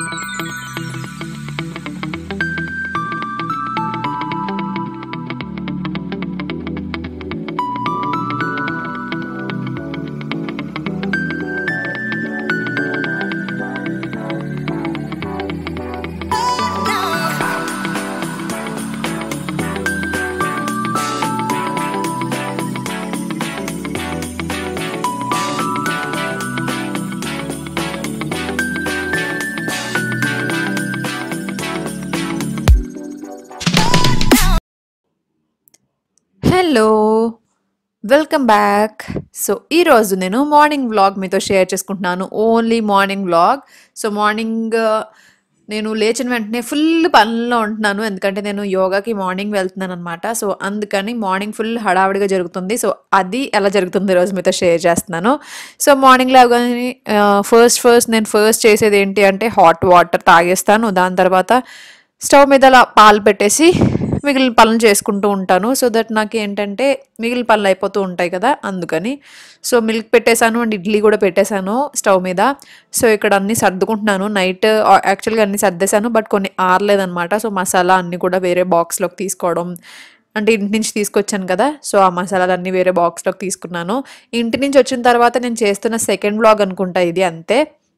Hello welcome back. So ఈరోజు నేను morning vlog మీతో షేర్ చేసుకుంటున్నాను. Only morning vlog. So morning నేను లేచిన వెంటనే ఫుల్ పనుల్లో ఉంటున్నాను, ఎందుకంటే నేను యోగాకి మార్నింగ్ వెళ్తున్నాను అనమాట. సో అందుకని మార్నింగ్ ఫుల్ హడావిడిగా జరుగుతుంది. సో అది ఎలా జరుగుతుంది ఈరోజు మీతో షేర్ చేస్తున్నాను. సో మార్నింగ్ లేవగానే నేను ఫస్ట్ చేసేది ఏంటి అంటే హాట్ వాటర్ తాగేస్తాను. దాని తర్వాత స్టవ్ మీద అలా పాలు పెట్టేసి మిగిలిన పనులు చేసుకుంటూ ఉంటాను. సో దట్ నాకు ఏంటంటే మిగిలిన పనులు అయిపోతూ ఉంటాయి కదా, అందుకని. సో మిల్క్ పెట్టేశాను అండ్ ఇడ్లీ కూడా పెట్టేశాను స్టవ్ మీద. సో ఇక్కడ అన్నీ సర్దుకుంటున్నాను. నైట్ యాక్చువల్గా అన్నీ సర్దేశాను, బట్ కొన్ని ఆరలేదనమాట. సో మసాలా అన్నీ కూడా వేరే బాక్స్లోకి తీసుకోవడం, అంటే ఇంటి నుంచి తీసుకొచ్చాను కదా, సో ఆ మసాలాలన్నీ వేరే బాక్స్లోకి తీసుకున్నాను. ఇంటి నుంచి వచ్చిన తర్వాత నేను చేస్తున్న సెకండ్ వ్లాగ్ అనుకుంటా ఇది, అంతే.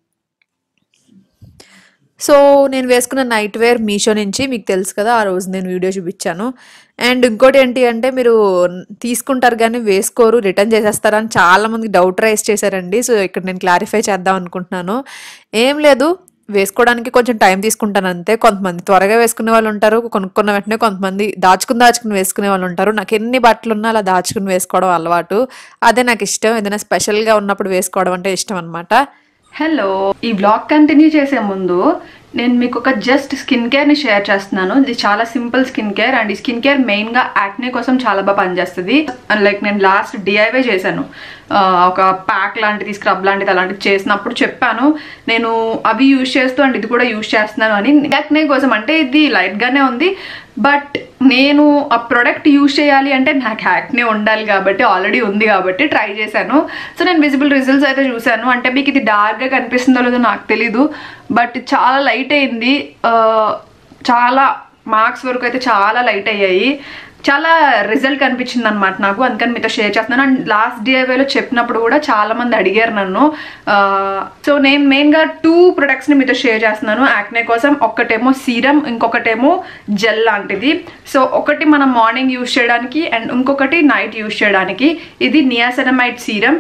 సో నేను వేసుకున్న నైట్ వేర్ మీషో నుంచి, మీకు తెలుసు కదా, ఆ రోజు నేను వీడియో చూపించాను. అండ్ ఇంకోటి ఏంటి అంటే మీరు తీసుకుంటారు కానీ వేసుకోరు, రిటర్న్ చేసేస్తారని చాలామంది డౌట్ రైజ్ చేశారండి. సో ఇక్కడ నేను క్లారిఫై చేద్దాం అనుకుంటున్నాను. ఏం లేదు, వేసుకోవడానికి కొంచెం టైం తీసుకుంటాను అంతే. కొంతమంది త్వరగా వేసుకునే వాళ్ళు ఉంటారు, కొనుక్కున్న వెంటనే కొంతమంది దాచుకుని వేసుకునే వాళ్ళు ఉంటారు. నాకు ఎన్ని బట్టలు ఉన్నా అలా దాచుకుని వేసుకోవడం అలవాటు, అదే నాకు ఇష్టం. ఏదైనా స్పెషల్గా ఉన్నప్పుడు వేసుకోవడం అంటే ఇష్టం అనమాట. హలో, ఈ వ్లాగ్ కంటిన్యూ చేసే ముందు నేను మీకు ఒక జస్ట్ స్కిన్ కేర్ని షేర్ చేస్తున్నాను. ఇది చాలా సింపుల్ స్కిన్ కేర్, అండ్ ఈ స్కిన్ కేర్ మెయిన్గా యాక్నే కోసం చాలా బాగా పనిచేస్తుంది. లైక్ నేను లాస్ట్ DIY చేశాను, ఒక ప్యాక్ లాంటిది, స్క్రబ్ లాంటిది అలాంటిది చేసినప్పుడు చెప్పాను నేను అవి యూజ్ చేస్తూ అండ్ ఇది కూడా యూజ్ చేస్తున్నాను అని. యాక్నే కోసం అంటే ఇది లైట్గానే ఉంది, బట్ నేను ఆ ప్రోడక్ట్ యూజ్ చేయాలి అంటే నాకు యాక్నే ఉండాలి కాబట్టి, ఆల్రెడీ ఉంది కాబట్టి ట్రై చేశాను. సో నేను విజిబుల్ రిజల్ట్స్ అయితే చూశాను. అంటే మీకు ఇది డార్క్గా కనిపిస్తుందో లేదో నాకు తెలీదు, బట్ చాలా లైట్ అయింది. చాలా మార్క్స్ వరకు అయితే చాలా లైట్ అయ్యాయి. చాలా రిజల్ట్ కనిపించింది అనమాట నాకు, అందుకని మీతో షేర్ చేస్తున్నాను. అండ్ లాస్ట్ DIYలో చెప్పినప్పుడు కూడా చాలా మంది అడిగారు నన్ను. సో నేను మెయిన్గా 2 ప్రొడక్ట్స్ని మీతో షేర్ చేస్తున్నాను యాక్నే కోసం. ఒకటేమో సీరం, ఇంకొకటేమో జెల్ లాంటిది. సో ఒకటి మనం మార్నింగ్ యూజ్ చేయడానికి అండ్ ఇంకొకటి నైట్ యూజ్ చేయడానికి. ఇది నియాసినమైడ్ సీరం.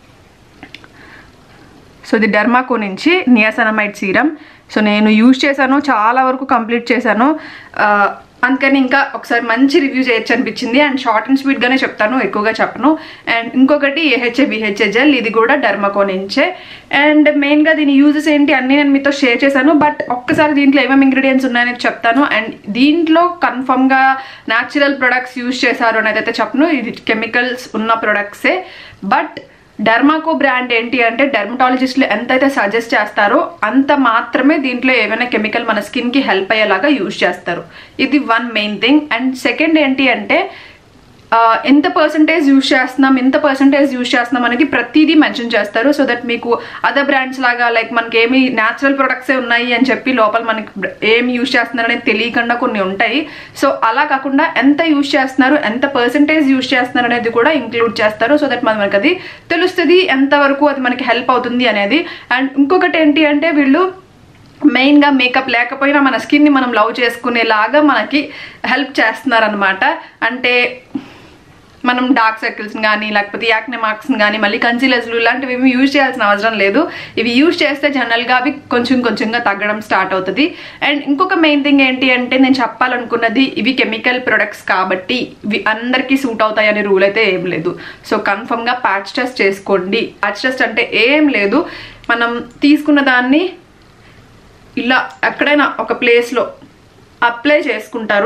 సో ఇది డెర్మాకో నుంచి నియాసినమైడ్ సీరం. సో నేను యూజ్ చేశాను, చాలా వరకు కంప్లీట్ చేశాను. అందుకని ఇంకా ఒకసారి మంచి రివ్యూ చేయొచ్చు అనిపించింది. అండ్ షార్ట్ అండ్ స్వీట్గానే చెప్తాను, ఎక్కువగా చెప్పను. అండ్ ఇంకొకటి AHA జెల్, ఇది కూడా డెర్మాకో నుంచే. అండ్ మెయిన్గా దీని యూజెస్ ఏంటి అన్నీ నేను మీతో షేర్ చేశాను, బట్ ఒక్కసారి దీంట్లో ఏమేమి ఇంగ్రీడియంట్స్ ఉన్నాయని చెప్తాను. అండ్ దీంట్లో కన్ఫర్మ్గా న్యాచురల్ ప్రొడక్ట్స్ యూజ్ చేశారు అనేది అయితే చెప్పను, ఇది కెమికల్స్ ఉన్న ప్రొడక్ట్సే. బట్ డెర్మాకో బ్రాండ్ ఏంటి అంటే డెర్మటాలజిస్టులు ఎంతైతే సజెస్ట్ చేస్తారో అంత మాత్రమే దీంట్లో ఏమైనా కెమికల్ మన స్కిన్కి హెల్ప్ అయ్యేలాగా యూజ్ చేస్తారు. ఇది one main thing. And second ఏంటి అంటే ఎంత పర్సంటేజ్ యూజ్ చేస్తున్నాం అనేది ప్రతిదీ మెన్షన్ చేస్తారు. సో దట్ మీకు అదర్ బ్రాండ్స్ లాగా లైక్ మనకి ఏమి న్యాచురల్ ప్రొడక్ట్సే ఉన్నాయి అని చెప్పి లోపల మనకి ఏమి యూజ్ చేస్తున్నారు అనేది తెలియకుండా కొన్ని ఉంటాయి. సో అలా కాకుండా ఎంత యూజ్ చేస్తున్నారు, ఎంత పర్సంటేజ్ యూజ్ చేస్తున్నారు అనేది కూడా ఇంక్లూడ్ చేస్తారు. సో దట్ మనకి అది తెలుస్తుంది ఎంతవరకు అది మనకి హెల్ప్ అవుతుంది అనేది. అండ్ ఇంకొకటి ఏంటి అంటే వీళ్ళు మెయిన్గా మేకప్ లేకపోయినా మన స్కిన్ని మనం లవ్ చేసుకునేలాగా మనకి హెల్ప్ చేస్తున్నారనమాట. అంటే మనం డార్క్ సర్కిల్స్ని కానీ లేకపోతే యాక్నే మార్క్స్ని కానీ మళ్ళీ కన్సీలర్స్లు ఇలాంటివి ఏమి యూజ్ చేయాల్సిన అవసరం లేదు. ఇవి యూజ్ చేస్తే జనరల్గా అవి కొంచెంగా తగ్గడం స్టార్ట్ అవుతుంది. అండ్ ఇంకొక మెయిన్ థింగ్ ఏంటి అంటే నేను చెప్పాలనుకున్నది, ఇవి కెమికల్ ప్రొడక్ట్స్ కాబట్టి ఇవి అందరికీ సూట్ అవుతాయి అనే రూల్ అయితే ఏం లేదు. సో కన్ఫర్మ్గా ప్యాచ్ టెస్ట్ చేసుకోండి. ప్యాచ్ టెస్ట్ అంటే ఏం లేదు, మనం తీసుకున్న దాన్ని ఇలా ఎక్కడైనా ఒక ప్లేస్లో అప్లై చేసుకుంటారు.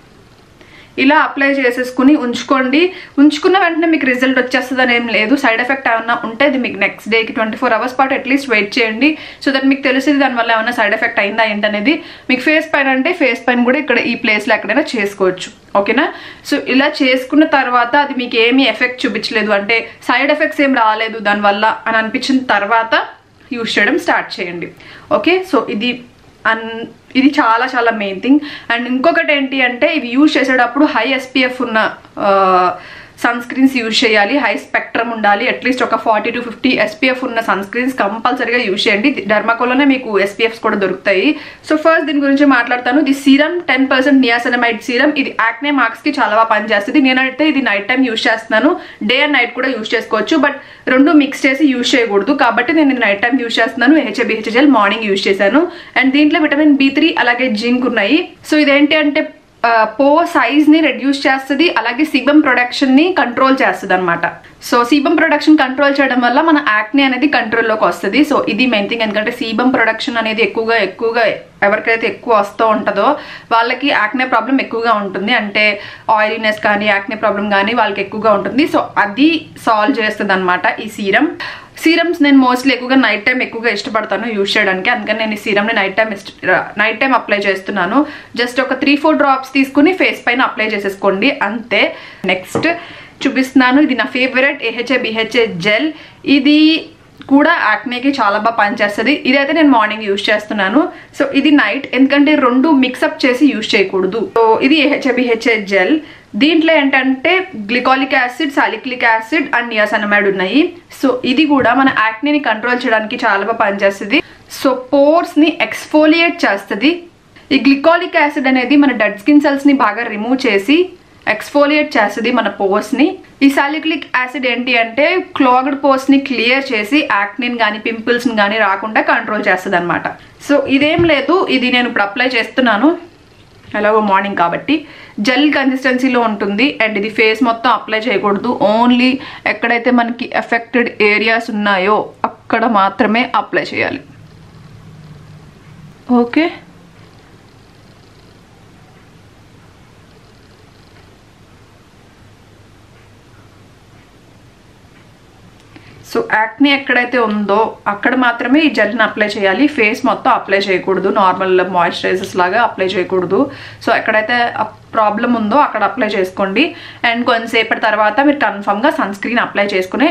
ఇలా అప్లై చేసేసుకుని ఉంచుకున్న వెంటనే మీకు రిజల్ట్ వచ్చేస్తుందని ఏం లేదు. సైడ్ ఎఫెక్ట్ ఏమన్నా ఉంటే అది మీకు నెక్స్ట్ డేకి 24 hours పాటు అట్లీస్ట్ వెయిట్ చేయండి. సో దట్ మీకు తెలిసింది దానివల్ల ఏమైనా సైడ్ ఎఫెక్ట్ అయిందా ఏంటనేది. మీకు ఫేస్ పైన అంటే ఫేస్ పైన కూడా ఇక్కడ ఈ ప్లేస్లో ఎక్కడైనా చేసుకోవచ్చు, ఓకేనా. సో ఇలా చేసుకున్న తర్వాత అది మీకు ఏమీ ఎఫెక్ట్ చూపించలేదు అంటే సైడ్ ఎఫెక్ట్స్ ఏం రాలేదు దానివల్ల అని అనిపించిన తర్వాత యూజ్ చేయడం స్టార్ట్ చేయండి, ఓకే. సో ఇది అండ్ ఇది చాలా చాలా మెయిన్ థింగ్. అండ్ ఇంకొకటి ఏంటి అంటే ఇవి యూజ్ చేసేటప్పుడు హై SPF ఉన్న సన్ స్క్రీన్స్ యూజ్ చేయాలి. హై స్పెక్ట్రమ్ ఉండాలి. అట్లీస్ట్ ఒక 40 to 50 SPF ఉన్న సన్ స్క్రీన్స్ కంపల్సరీగా యూజ్ చేయండి. డెర్మాకోలోనే మీకు SPFs కూడా దొరుకుతాయి. సో ఫస్ట్ దీని గురించి మాట్లాడతాను. The serum 10% niacinamide serum. ఇది యాక్నే మార్క్స్ కి చాలా బాగా పనిచేస్తుంది. నేనైతే ఇది నైట్ టైం యూజ్ చేస్తున్నాను. డే అండ్ నైట్ కూడా యూజ్ చేసుకోవచ్చు, బట్ రెండు మిక్స్ చేసి యూజ్ చేయకూడదు కాబట్టి నేను ఇది నైట్ టైం యూజ్ చేస్తున్నాను. HA/BH జెల్ మార్నింగ్ యూజ్ చేశాను. అండ్ దీంట్లో విటమిన్ B3 అలాగే జింక్ ఉన్నాయి. సో ఇదేంటి అంటే పోర్ సైజ్ ని రెడ్యూస్ చేస్తుంది, అలాగే సీబమ్ ప్రొడక్షన్ ని కంట్రోల్ చేస్తుంది అనమాట. సో సీబమ్ ప్రొడక్షన్ కంట్రోల్ చేయడం వల్ల మన యాక్నే అనేది కంట్రోల్లోకి వస్తుంది. సో ఇది మెయిన్ థింగ్. ఎందుకంటే సీబమ్ ప్రొడక్షన్ అనేది ఎక్కువగా ఎవరికైతే ఎక్కువ వస్తూ ఉంటుందో వాళ్ళకి యాక్నే ప్రాబ్లం ఎక్కువగా ఉంటుంది. అంటే ఆయిలీనెస్ కానీ యాక్నే ప్రాబ్లం కానీ వాళ్ళకి ఎక్కువగా ఉంటుంది. సో అది సాల్వ్ చేస్తుంది అనమాట ఈ సీరమ్స్. నేను మోస్ట్లీ ఎక్కువగా నైట్ టైం ఎక్కువగా ఇష్టపడతాను యూజ్ చేయడానికి. అందుకని నేను ఈ సీరమ్ని నైట్ టైం అప్లై చేస్తున్నాను. జస్ట్ ఒక 3-4 డ్రాప్స్ తీసుకుని ఫేస్ పైన అప్లై చేసేసుకోండి అంతే. నెక్స్ట్ చూపిస్తున్నాను. ఇది నా ఫేవరెట్ HA/BH జెల్. ఇది కూడా యాక్నేకి చాలా బాగా పనిచేస్తుంది. ఇదైతే నేను మార్నింగ్ యూజ్ చేస్తున్నాను. సో ఇది నైట్, ఎందుకంటే రెండు మిక్సప్ చేసి యూజ్ చేయకూడదు. సో ఇది HA/BH జెల్. దీంట్లో ఏంటంటే glycolic acid, salicylic acid and niacinamide ఉన్నాయి. సో ఇది కూడా మన యాక్నేని కంట్రోల్ చేయడానికి చాలా బాగా పనిచేస్తుంది. సో పోర్స్ ని ఎక్స్ఫోలియేట్ చేస్తుంది. ఈ గ్లికాలిక్ యాసిడ్ అనేది మన డెడ్ స్కిన్ సెల్స్ ని బాగా రిమూవ్ చేసి ఎక్స్ఫోలియేట్ చేస్తుంది మన పోర్స్ ని. ఈ సాలిక్లిక్ యాసిడ్ ఏంటి అంటే క్లాగ్డ్ పోర్స్ ని క్లియర్ చేసి యాక్నిన్ కానీ పింపుల్స్ ని కానీ రాకుండా కంట్రోల్ చేస్తుంది అనమాట. సో ఇదేం లేదు, ఇది నేను ఇప్పుడు అప్లై చేస్తున్నాను. ఎలాగో మార్నింగ్ కాబట్టి జెల్ కన్సిస్టెన్సీలో ఉంటుంది. అండ్ ఇది ఫేస్ మొత్తం అప్లై చేయకూడదు. ఓన్లీ ఎక్కడైతే మనకి ఎఫెక్టెడ్ ఏరియాస్ ఉన్నాయో అక్కడ మాత్రమే అప్లై చేయాలి. ఓకే, సో యాక్నే ఎక్కడైతే ఉందో అక్కడ మాత్రమే ఈ జెల్ని అప్లై చేయాలి. ఫేస్ మొత్తం అప్లై చేయకూడదు. నార్మల్ మాయిశ్చరైజర్స్ లాగా అప్లై చేయకూడదు. సో ఎక్కడైతే ప్రాబ్లం ఉందో అక్కడ అప్లై చేసుకోండి. అండ్ కొంతసేపటి తర్వాత మీరు కన్ఫర్మ్గా సన్ స్క్రీన్ అప్లై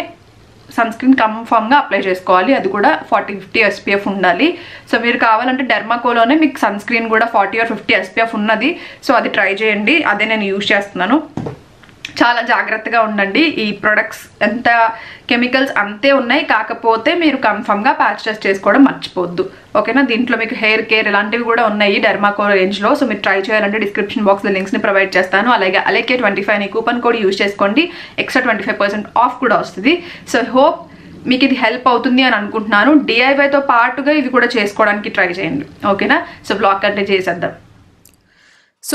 చేసుకోవాలి. అది కూడా 40-50 SPF ఉండాలి. సో మీరు కావాలంటే డెర్మాకోలోనే మీకు సన్ స్క్రీన్ కూడా 40 or 50 SPF ఉన్నది. సో అది ట్రై చేయండి. అదే నేను యూజ్ చేస్తున్నాను. చాలా జాగ్రత్తగా ఉండండి. ఈ ప్రొడక్ట్స్ ఎంత కెమికల్స్ అంతే ఉన్నాయి, కాకపోతే మీరు కన్ఫర్మ్గా ప్యాచ్ టెస్ట్ చేసుకోవడం మర్చిపోద్దు. ఓకేనా? దీంట్లో మీకు హెయిర్ కేర్ ఇలాంటివి కూడా ఉన్నాయి డెర్మాకో రేంజ్లో. సో మీరు ట్రై చేయాలంటే డిస్క్రిప్షన్ బాక్స్లో లింక్స్ని ప్రొవైడ్ చేస్తాను. అలాగే Alekhya 25 అని కూపన్ కోడ్ యూజ్ చేసుకోండి. ఎక్స్ట్రా 25% ఆఫ్ కూడా వస్తుంది. సో హోప్ మీకు ఇది హెల్ప్ అవుతుంది అని అనుకుంటున్నాను. DIYతో పాటుగా ఇవి కూడా చేసుకోవడానికి ట్రై చేయండి. ఓకేనా? సో బ్లాగ్ కంటిన్యూ చేసేద్దాం. సో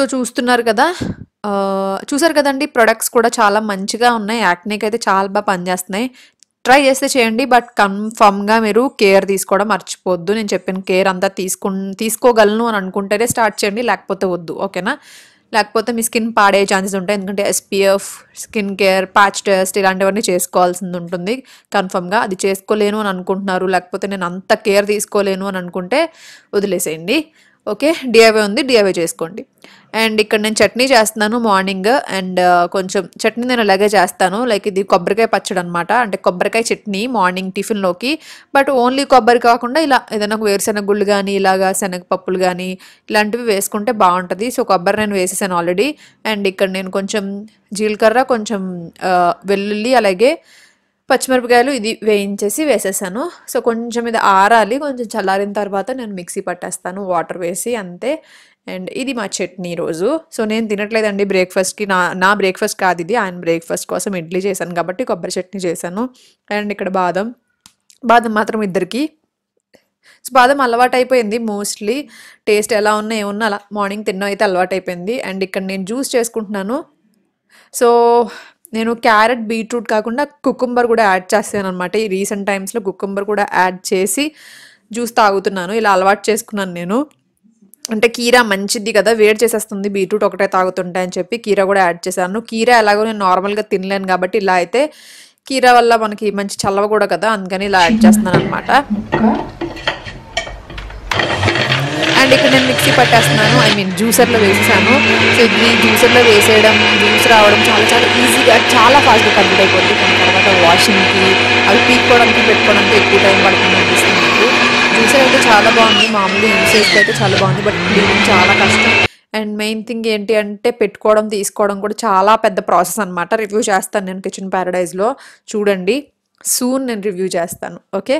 చూసారు కదండి, ప్రొడక్ట్స్ కూడా చాలా మంచిగా ఉన్నాయి. యాక్నేకి అయితే చాలా బాగా పనిచేస్తున్నాయి. ట్రై చేస్తే చేయండి, బట్ కన్ఫర్మ్గా మీరు కేర్ తీసుకోవడం మర్చిపోవద్దు. నేను చెప్పిన కేర్ అంతా తీసుకోగలను అని అనుకుంటేనే స్టార్ట్ చేయండి, లేకపోతే వద్దు. ఓకేనా? లేకపోతే మీ స్కిన్ పాడే ఛాన్సెస్ ఉంటాయి. ఎందుకంటే SPF, skin care, patch test ఇలాంటివన్నీ చేసుకోవాల్సింది ఉంటుంది. కన్ఫర్మ్గా అది చేసుకోలేను అని అనుకుంటున్నారు, లేకపోతే నేను అంత కేర్ తీసుకోలేను అని అనుకుంటే వదిలేసేయండి. ఓకే, DIY ఉంది, DIY చేసుకోండి. అండ్ ఇక్కడ నేను చట్నీ చేస్తున్నాను మార్నింగ్. అండ్ కొంచెం చట్నీ నేను ఇలాగే చేస్తాను. లైక్ ఇది కొబ్బరికాయ పచ్చడి అనమాట. అంటే కొబ్బరికాయ చట్నీ మార్నింగ్ టిఫిన్లోకి. బట్ ఓన్లీ కొబ్బరి కాకుండా ఇలా ఏదైనా వేరుశెనగ గుళ్ళు కానీ ఇలాగా శనగపప్పులు కానీ ఇలాంటివి వేసుకుంటే బాగుంటుంది. సో కొబ్బరి నేను వేసేసాను ఆల్రెడీ. అండ్ ఇక్కడ నేను కొంచెం జీలకర్ర, కొంచెం వెల్లుల్లి, అలాగే పచ్చిమిరపకాయలు ఇది వేయించేసి వేసేసాను. సో కొంచెం ఇది ఆరాలి. కొంచెం చల్లారిన తర్వాత నేను మిక్సీ పట్టేస్తాను వాటర్ వేసి, అంతే. అండ్ ఇది మా చట్నీ రోజు. సో నేను తినట్లేదండి బ్రేక్ఫాస్ట్కి. నా బ్రేక్ఫాస్ట్ కాదు ఇది, ఆయన బ్రేక్ఫాస్ట్ కోసం ఇడ్లీ చేశాను కాబట్టి కొబ్బరి చట్నీ చేశాను. అండ్ ఇక్కడ బాదం మాత్రం ఇద్దరికి. సో బాదం అలవాటు అయిపోయింది. మోస్ట్లీ టేస్ట్ ఎలా ఉన్నా ఏమున్నా అలా మార్నింగ్ తినడం అయితే అలవాటు అయిపోయింది. అండ్ ఇక్కడ నేను జ్యూస్ చేసుకుంటున్నాను. సో నేను క్యారెట్, బీట్రూట్ కాకుండా కుకుంబర్ కూడా యాడ్ చేస్తాను అనమాట. ఈ రీసెంట్ టైమ్స్లో కుకుంబర్ కూడా యాడ్ చేసి జ్యూస్ తాగుతున్నాను. ఇలా అలవాటు చేసుకున్నాను నేను. అంటే కీరా మంచిది కదా, వేడి చేసేస్తుంది, బీట్రూట్ ఒకటే తాగుతుంటాయి అని చెప్పి కీరా కూడా యాడ్ చేశాను. కీరా ఎలాగో నేను నార్మల్గా తినలేను కాబట్టి ఇలా అయితే కీరా వల్ల మనకి మంచి చల్లవ కూడా కదా, అందుకని ఇలా యాడ్ చేస్తున్నాను అనమాట. అండ్ ఇక్కడ నేను మిక్సీ పట్టేస్తున్నాను, జ్యూసర్లో వేసేసాను. సో ఇది జ్యూసర్లో వేసేయడం, జ్యూస్ రావడం చాలా చాలా ఈజీగా, చాలా ఫాస్ట్గా కంప్లీట్ అయిపోతుంది. దాని తర్వాత వాషింగ్కి అవి పీక్కోవడానికి పెట్టుకోవడానికి ఎక్కువ టైం పడుతుంది అనిపిస్తుంది. చూసేదైతే చాలా బాగుంది, మామూలుగా యూసేజ్కి అయితే చాలా బాగుంది, బట్ క్లీనింగ్ చాలా కష్టం. అండ్ మెయిన్ థింగ్ ఏంటి అంటే పెట్టుకోవడం తీసుకోవడం కూడా చాలా పెద్ద ప్రాసెస్ అనమాట. రివ్యూ చేస్తాను నేను కిచెన్ ప్యారడైజ్లో, చూడండి సూన్ నేను రివ్యూ చేస్తాను. ఓకే,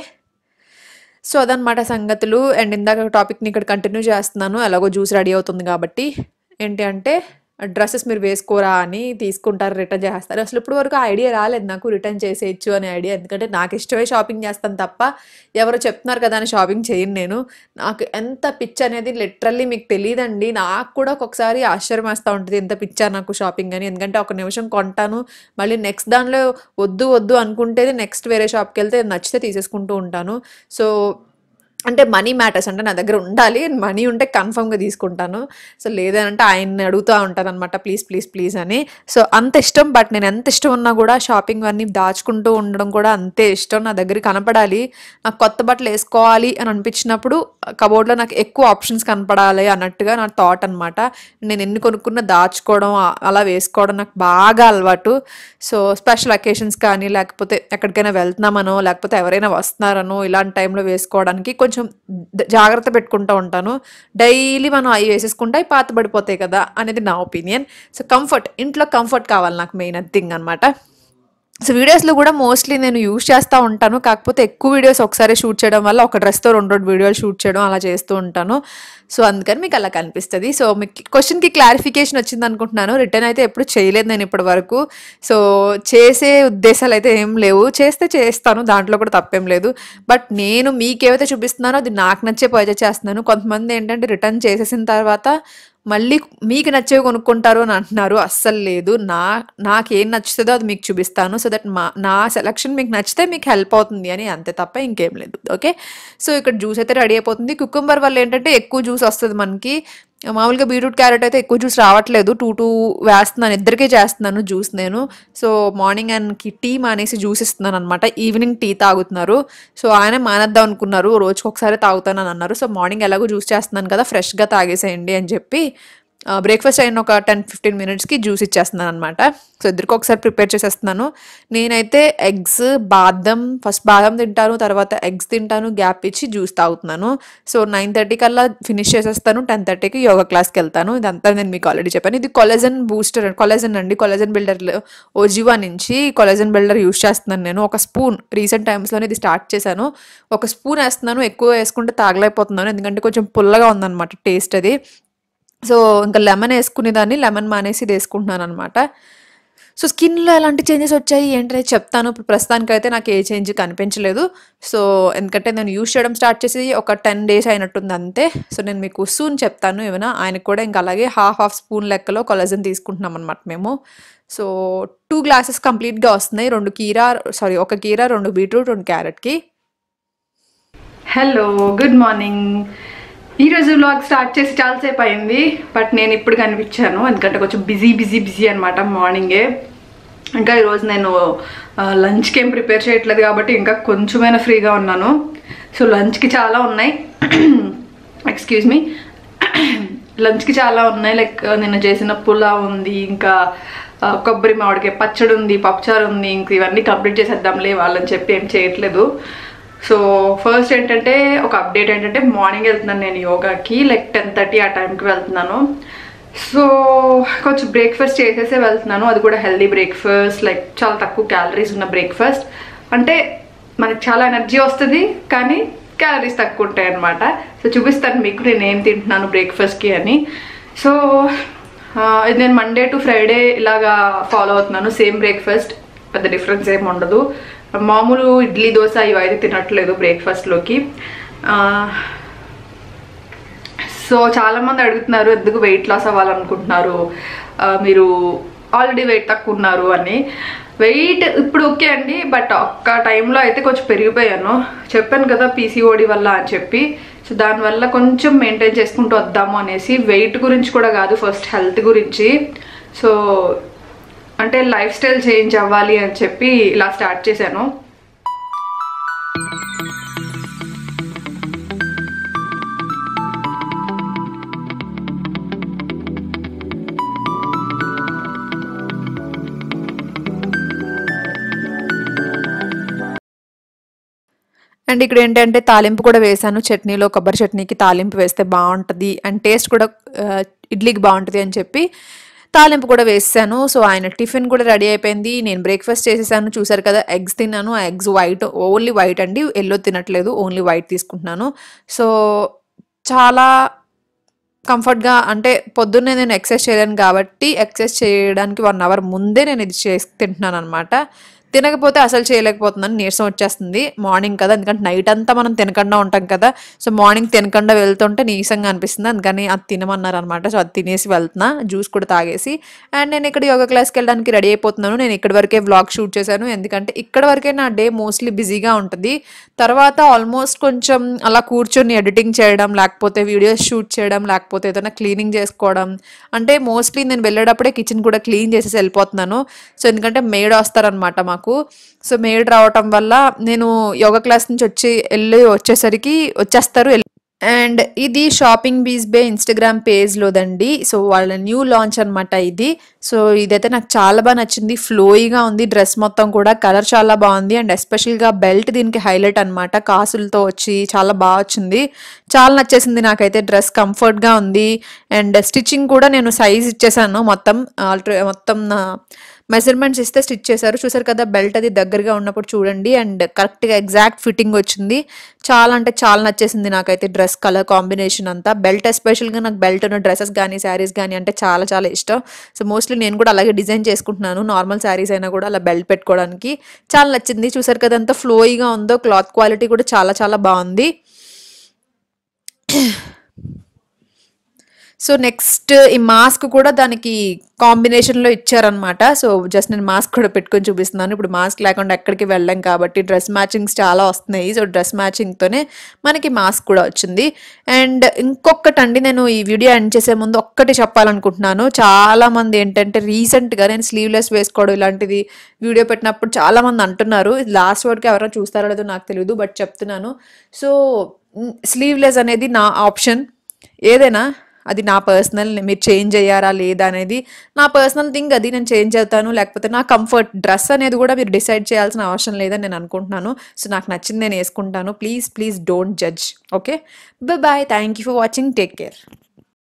సో అదనమాట సంగతులు. అండ్ ఇందాక టాపిక్ని ఇక్కడ కంటిన్యూ చేస్తున్నాను, ఎలాగో జ్యూస్ రెడీ అవుతుంది కాబట్టి. ఏంటి అంటే డ్రెస్సెస్ మీరు వేసుకోరా అని తీసుకుంటారు, రిటర్న్ చేస్తారు. అసలు ఇప్పుడు వరకు ఐడియా రాలేదు నాకు రిటర్న్ చేసేయచ్చు అనే ఐడియా, ఎందుకంటే నాకు ఇష్టమే షాపింగ్ చేస్తాను తప్ప ఎవరు చెప్తున్నారు కదా అని షాపింగ్ చేయను నేను. నాకు ఎంత పిచ్ అనేది లిటరల్లీ మీకు తెలియదండి. నాకు కూడా ఒక్కొక్కసారి ఆశ్చర్యం వేస్తూ ఉంటుంది ఎంత పిచ్చా నాకు షాపింగ్ అని. ఎందుకంటే ఒక నిమిషం కొంటాను, మళ్ళీ నెక్స్ట్ దానిలో వద్దు వద్దు అనుకుంటేది నెక్స్ట్ వేరే షాప్కి వెళ్తే నచ్చితే తీసేసుకుంటూ ఉంటాను. సో అంటే మనీ మ్యాటర్స్, అంటే నా దగ్గర ఉండాలి, మనీ ఉంటే కన్ఫర్మ్గా తీసుకుంటాను. సో లేదంటే ఆయన్ని అడుగుతూ ఉంటాను అనమాట, ప్లీజ్ ప్లీజ్ ప్లీజ్ అని. సో అంత ఇష్టం. బట్ నేను ఎంత ఇష్టం ఉన్నా కూడా షాపింగ్ అన్నీ దాచుకుంటూ ఉండడం కూడా అంతే ఇష్టం. నా దగ్గర కనపడాలి, నాకు కొత్త బట్టలు వేసుకోవాలి అని అనిపించినప్పుడు కబోర్డ్లో నాకు ఎక్కువ ఆప్షన్స్ కనపడాలి అన్నట్టుగా నా థాట్ అనమాట. నేను ఎన్ని కొనుక్కున్నా దాచుకోవడం అలా వేసుకోవడం నాకు బాగా అలవాటు. సో స్పెషల్ అకేషన్స్ కానీ, లేకపోతే ఎక్కడికైనా వెళ్తున్నామనో, లేకపోతే ఎవరైనా వస్తున్నారనో ఇలాంటి టైంలో వేసుకోవడానికి కొంచెం జాగ్రత్త పెట్టుకుంటూ ఉంటాను. డైలీ మనం అవి వేసేసుకుంటే అవి పాత పడిపోతాయి కదా అనేది నా ఒపీనియన్. సో కంఫర్ట్, ఇంట్లో కంఫర్ట్ కావాలి నాకు, మెయిన్ థింగ్ అనమాట. సో వీడియోస్లో కూడా మోస్ట్లీ నేను యూజ్ చేస్తూ ఉంటాను, కాకపోతే ఎక్కువ వీడియోస్ ఒకసారి షూట్ చేయడం వల్ల ఒక డ్రెస్తో రెండు వీడియోలు షూట్ చేయడం అలా చేస్తూ ఉంటాను. సో అందుకని మీకు అలా కనిపిస్తుంది. సో మీకు క్వశ్చన్కి క్లారిఫికేషన్ వచ్చింది అనుకుంటున్నాను. రిటర్న్ అయితే ఎప్పుడు చేయలేదు నేను ఇప్పటి వరకు. సో చేసే ఉద్దేశాలు అయితే ఏం లేవు, చేస్తే చేస్తాను, దాంట్లో కూడా తప్పేం లేదు. బట్ నేను మీకేవైతే చూపిస్తున్నానో అది నాకు నచ్చే పర్చేస్ చేస్తున్నాను. కొంతమంది ఏంటంటే రిటర్న్ చేసేసిన తర్వాత మళ్ళీ మీకు నచ్చేవి కొనుక్కుంటారు అని అంటున్నారు. అస్సలు లేదు, నాకేం నచ్చుతుందో అది మీకు చూపిస్తాను. సో దట్ నా సెలక్షన్ మీకు నచ్చితే మీకు హెల్ప్ అవుతుంది అని, అంతే తప్ప ఇంకేం లేదు. ఓకే, సో ఇక్కడ జ్యూస్ అయితే రెడీ అయిపోతుంది. కుకుంబర్ వల్ల ఏంటంటే ఎక్కువ జ్యూస్ వస్తుంది మనకి. మామూలుగా బీట్రూట్ క్యారెట్ అయితే ఎక్కువ జ్యూస్ రావట్లేదు, 2 వేస్తున్నాను, ఇద్దరికే చేస్తున్నాను జ్యూస్ నేను. సో మార్నింగ్ ఆయనకి టీ మానేసి జ్యూస్ ఇస్తున్నాను అనమాట. ఈవినింగ్ టీ తాగుతున్నారు. సో ఆయన మానేద్దాం అనుకున్నారు, రోజుకి ఒకసారి తాగుతానని అన్నారు. సో మార్నింగ్ ఎలాగో జ్యూస్ చేస్తున్నాను కదా, ఫ్రెష్గా తాగేసేయండి అని చెప్పి బ్రేక్ఫాస్ట్ అయిన ఒక 10-15 మినిట్స్కి జ్యూస్ ఇచ్చేస్తున్నాను అనమాట. సో ఇద్దరికి ఒకసారి ప్రిపేర్ చేసేస్తున్నాను. నేనైతే ఎగ్స్, ఫస్ట్ బాదం తింటాను, తర్వాత ఎగ్స్ తింటాను, గ్యాప్ ఇచ్చి జ్యూస్ తాగుతున్నాను. సో 9:30 కల్లా ఫినిష్ చేసేస్తాను, 10:30కి యోగా క్లాస్కి వెళ్తాను. ఇదంతా నేను మీకు ఆల్రెడీ చెప్పాను. ఇది కొలెజన్ బూస్టర్, కొలెజన్ అండి, కొలెజన్ బిల్డర్ ఓజివా నుంచి కొలెజన్ బిల్డర్ యూస్ చేస్తున్నాను నేను. ఒక స్పూన్, రీసెంట్ టైమ్స్లోనే ఇది స్టార్ట్ చేశాను, ఒక స్పూన్ వేస్తున్నాను. ఎక్కువ వేసుకుంటే తాగలేకపోతున్నాను, ఎందుకంటే కొంచెం పుల్లగా ఉందన్నమాట టేస్ట్ అది. సో ఇంకా లెమన్ వేసుకునేదాన్ని, లెమన్ మానేసి ఇది వేసుకుంటున్నాను అనమాట. సో స్కిన్లో ఎలాంటి చేంజెస్ వచ్చాయి ఏంటంటే చెప్తాను. ఇప్పుడు ప్రస్తుతానికైతే నాకు ఏ చేంజ్ కనిపించలేదు. సో ఎందుకంటే నేను యూస్ చేయడం స్టార్ట్ చేసి ఒక 10 days అయినట్టుంది అంతే. సో నేను మీకు సూన్ చెప్తాను ఏమైనా. ఆయనకు కూడా ఇంకా అలాగే హాఫ్ స్పూన్ లెక్కలో కొలజన్ తీసుకుంటున్నాం అనమాట మేము. సో 2 glasses కంప్లీట్గా వస్తున్నాయి, 1 కీరా 2 బీట్రూట్ 2 క్యారెట్కి. Hello, good morning. ఈరోజు వ్లాగ్ స్టార్ట్ చేసి చాలాసేపు అయింది, బట్ నేను ఇప్పుడు కనిపించాను ఎందుకంటే కొంచెం బిజీ అనమాట మార్నింగే. ఇంకా ఈరోజు నేను లంచ్కి ఏం ప్రిపేర్ చేయట్లేదు కాబట్టి ఇంకా కొంచెమైనా ఫ్రీగా ఉన్నాను. సో లంచ్కి చాలా ఉన్నాయి, ఎక్స్క్యూజ్ మీ, లంచ్కి చాలా ఉన్నాయి. లైక్ నేను చేసిన పులావ్ ఉంది, ఇంకా కొబ్బరి మామిడికాయ పచ్చడి ఉంది, పప్పుచారు ఉంది. ఇంక ఇవన్నీ కంప్లీట్ చేసేద్దాంలే వాళ్ళని చెప్పి ఏం చేయట్లేదు. సో ఫస్ట్ ఏంటంటే ఒక అప్డేట్ ఏంటంటే మార్నింగ్ వెళ్తున్నాను నేను యోగాకి, లైక్ 10:30 ఆ టైంకి వెళ్తున్నాను. సో కొంచెం బ్రేక్ఫాస్ట్ చేసేసే వెళ్తున్నాను, అది కూడా హెల్దీ బ్రేక్ఫాస్ట్, లైక్ చాలా తక్కువ క్యాలరీస్ ఉన్న బ్రేక్ఫాస్ట్. అంటే మనకి చాలా ఎనర్జీ వస్తుంది కానీ క్యాలరీస్ తక్కువ ఉంటాయి అనమాట. సో చూపిస్తాను మీకు నేను ఏం తింటున్నాను బ్రేక్ఫాస్ట్కి అని. సో ఇది నేను మండే టు ఫ్రైడే ఇలాగా ఫాలో అవుతున్నాను, సేమ్ బ్రేక్ఫాస్ట్, పెద్ద డిఫరెన్స్ ఏమి ఉండదు. మామూలు ఇడ్లీ దోశ ఇవి అయితే తినట్లేదు బ్రేక్ఫాస్ట్లోకి. సో చాలామంది అడుగుతున్నారు ఎందుకు వెయిట్ లాస్ అవ్వాలనుకుంటున్నారు, మీరు ఆల్రెడీ వెయిట్ తక్కువ ఉన్నారు అని. వెయిట్ ఇప్పుడు ఓకే అండి, బట్ ఒక్క టైంలో అయితే కొంచెం పెరిగిపోయాను, చెప్పాను కదా పీసీఓడి వల్ల అని చెప్పి. సో దానివల్ల కొంచెం మెయింటైన్ చేసుకుంటూ వద్దాము అనేసి, వెయిట్ గురించి కూడా కాదు, ఫస్ట్ హెల్త్ గురించి. సో అంటే లైఫ్ స్టైల్ చేంజ్ అవ్వాలి అని చెప్పి ఇలా స్టార్ట్ చేశాను. అండ్ ఇక్కడ ఏంటంటే తాలింపు కూడా వేసాను. చట్నీలో కొబ్బరి చట్నీకి తాలింపు వేస్తే బాగుంటుంది అండ్ టేస్ట్ కూడా ఇడ్లీకి బాగుంటుంది అని చెప్పి తాలింపు కూడా వేసాను. సో ఆయన టిఫిన్ కూడా రెడీ అయిపోయింది. నేను బ్రేక్ఫాస్ట్ చేసేసాను. చూసారు కదా, ఎగ్స్ తిన్నాను. ఆ ఎగ్స్ వైట్, ఓన్లీ వైట్ అండి, ఎల్లో తినట్లేదు, ఓన్లీ వైట్ తీసుకుంటున్నాను. సో చాలా కంఫర్ట్గా, అంటే పొద్దున్నే నేను ఎక్సర్సైజ్ చేయలేను కాబట్టి ఎక్సర్సైజ్ చేయడానికి 1 అవర్ ముందే నేను ఇది చేసి తింటున్నాను అనమాట. తినకపోతే అసలు చేయలేకపోతున్నాను, నీరసం వచ్చేస్తుంది. మార్నింగ్ కదా, ఎందుకంటే నైట్ అంతా మనం తినకుండా ఉంటాం కదా. సో మార్నింగ్ తినకుండా వెళ్తుంటే నీరసంగా అనిపిస్తుంది, అందుకని అది తినమన్నారు అనమాట. సో అది తినేసి వెళ్తున్నా, జ్యూస్ కూడా తాగేసి. అండ్ నేను ఇక్కడ యోగా క్లాస్కి వెళ్ళడానికి రెడీ అయిపోతున్నాను. నేను ఇక్కడ వరకే వ్లాగ్ షూట్ చేశాను, ఎందుకంటే ఇక్కడ వరకే నా డే మోస్ట్లీ బిజీగా ఉంటుంది. తర్వాత ఆల్మోస్ట్ కొంచెం అలా కూర్చొని ఎడిటింగ్ చేయడం, లేకపోతే వీడియోస్ షూట్ చేయడం, లేకపోతే ఏదైనా క్లీనింగ్ చేసుకోవడం. అంటే మోస్ట్లీ నేను వెళ్ళేటప్పుడే కిచెన్ కూడా క్లీన్ చేసేసి వెళ్ళిపోతున్నాను. సో ఎందుకంటే మేడ్ వస్తారనమాట మాకు. సో మేడ్ రావటం వల్ల నేను యోగా క్లాస్ నుంచి వచ్చేసరికి వచ్చేస్తారు. అండ్ ఇది షాపింగ్ బీస్ బే ఇన్స్టాగ్రామ్ పేజ్లోదండి. సో వాళ్ళ న్యూ లాంచ్ అనమాట ఇది. సో ఇదైతే నాకు చాలా బాగా నచ్చింది, ఫ్లోయిగా ఉంది డ్రెస్ మొత్తం కూడా, కలర్ చాలా బాగుంది. అండ్ ఎస్పెషల్గా బెల్ట్ దీనికి హైలైట్ అనమాట, కాసులతో వచ్చి చాలా బాగా వచ్చింది. చాలా నచ్చేసింది నాకైతే, డ్రెస్ కంఫర్ట్గా ఉంది. అండ్ స్టిచ్చింగ్ కూడా నేను సైజ్ ఇచ్చేసాను, మొత్తం మెజర్మెంట్స్ ఇస్తే స్టిచ్ చేశారు. చూసారు కదా, బెల్ట్ అది దగ్గరగా ఉన్నప్పుడు చూడండి, అండ్ కరెక్ట్గా ఎగ్జాక్ట్ ఫిట్టింగ్ వచ్చింది. చాలా అంటే చాలా నచ్చేసింది నాకైతే డ్రెస్ కలర్ కాంబినేషన్ అంతా. బెల్ట్ ఎస్పెషల్గా నాకు బెల్ట్ ఉన్న డ్రెస్సెస్ కానీ శారీస్ కానీ అంటే చాలా చాలా ఇష్టం. సో మోస్ట్లీ నేను కూడా అలాగే డిజైన్ చేసుకుంటున్నాను, నార్మల్ శారీస్ అయినా కూడా అలా బెల్ట్ పెట్టుకోవడానికి. చాలా నచ్చింది. చూసారు కదా ఎంత ఫ్లోయిగా ఉందో, క్లాత్ క్వాలిటీ కూడా చాలా చాలా బాగుంది. సో నెక్స్ట్ ఈ మాస్క్ కూడా దానికి కాంబినేషన్లో ఇచ్చారనమాట. సో జస్ట్ నేను మాస్క్ కూడా పెట్టుకొని చూపిస్తున్నాను. ఇప్పుడు మాస్క్ లేకుండా ఎక్కడికి వెళ్ళాం కాబట్టి డ్రెస్ మ్యాచింగ్స్ చాలా వస్తున్నాయి. సో డ్రెస్ మ్యాచింగ్తోనే మనకి మాస్క్ కూడా వచ్చింది. అండ్ ఇంకొకటండి, నేను ఈ వీడియో ఎండ్ చేసే ముందు ఒక్కటి చెప్పాలనుకుంటున్నాను. చాలామంది ఏంటంటే రీసెంట్గా నేను స్లీవ్లెస్ వేసుకోవడం ఇలాంటిది వీడియో పెట్టినప్పుడు చాలామంది అంటున్నారు. ఇది లాస్ట్ వరకు ఎవరైనా చూస్తారో లేదో నాకు తెలియదు, బట్ చెప్తున్నాను. సో స్లీవ్లెస్ అనేది నా ఆప్షన్, ఏదైనా అది నా పర్సనల్, మీరు చేంజ్ అయ్యారా లేదా అనేది నా పర్సనల్ థింగ్, అది నేను చేంజ్ అవుతాను. లేకపోతే నా కంఫర్ట్, డ్రెస్ అనేది కూడా మీరు డిసైడ్ చేయాల్సిన అవసరం లేదని నేను అనుకుంటున్నాను. సో నాకు నచ్చింది నేను వేసుకుంటాను. Please don't judge. Okay, bye, thank you for watching, take care.